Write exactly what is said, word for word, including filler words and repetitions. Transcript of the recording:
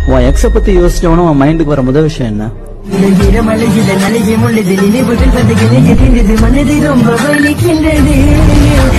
உன் எக்ஸ பத்தி யோசிச்சவன உன் மைண்டுக்கு வர முதல் விஷயம் என்ன? மலை மலை